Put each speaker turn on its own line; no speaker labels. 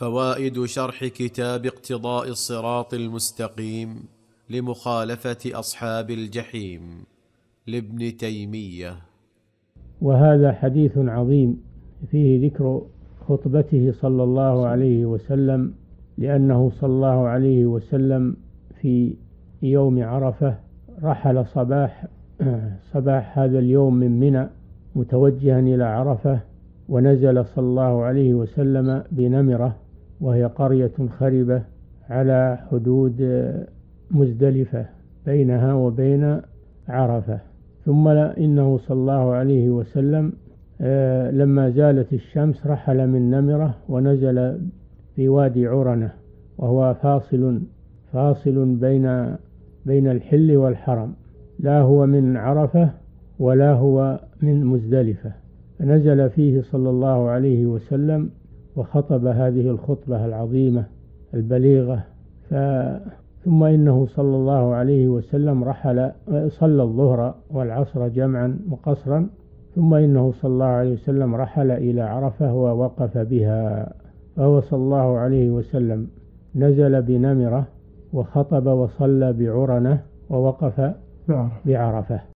فوائد شرح كتاب اقتضاء الصراط المستقيم لمخالفة أصحاب الجحيم لابن تيمية.
وهذا حديث عظيم فيه ذكر خطبته صلى الله عليه وسلم، لأنه صلى الله عليه وسلم في يوم عرفة رحل صباح هذا اليوم من منى متوجها إلى عرفة، ونزل صلى الله عليه وسلم بنمرة، وهي قرية خربة على حدود مزدلفة بينها وبين عرفة. ثم إنه صلى الله عليه وسلم لما زالت الشمس رحل من نمرة ونزل في وادي عرنة، وهو فاصل بين الحل والحرم، لا هو من عرفة ولا هو من مزدلفة. فنزل فيه صلى الله عليه وسلم وخطب هذه الخطبة العظيمة البليغة. ثم إنه صلى الله عليه وسلم صلى الظهر والعصر جمعا مقصرا، ثم إنه صلى الله عليه وسلم رحل إلى عرفة ووقف بها. فهو صلى الله عليه وسلم نزل بنمرة وخطب وصلى بعرنة ووقف بعرفة.